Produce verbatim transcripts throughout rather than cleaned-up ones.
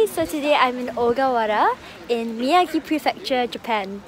so today I'm in Ogawara in Miyagi Prefecture, Japan.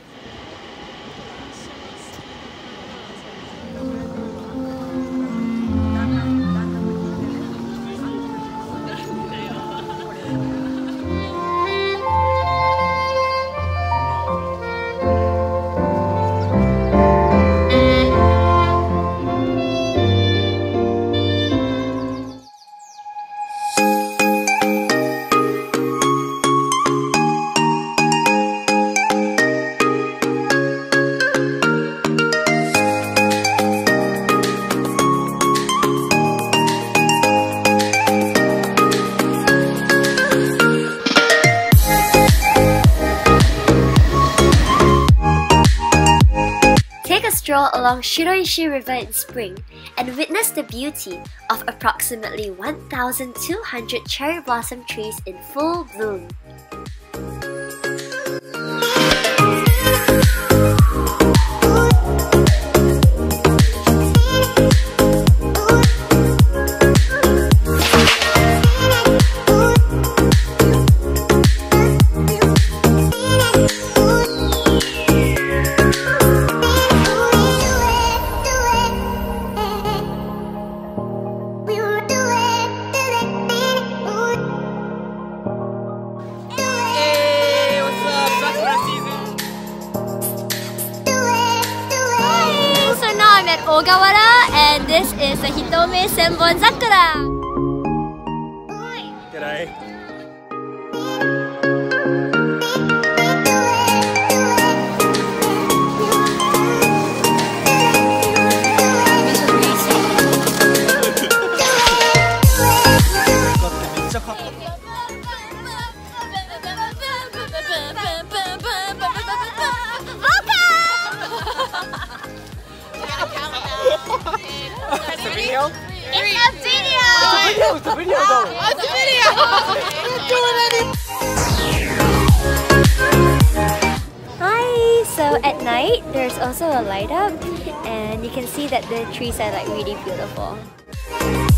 Stroll along Shiroishi River in spring and witness the beauty of approximately one thousand two hundred cherry blossom trees in full bloom. Ogawara, and this is the Hitome Senbon Sakura. G'day. It's a video? It's a video! It's a video! It's a video though! It's a video! Hi! So at night, there's also a light up and you can see that the trees are like really beautiful.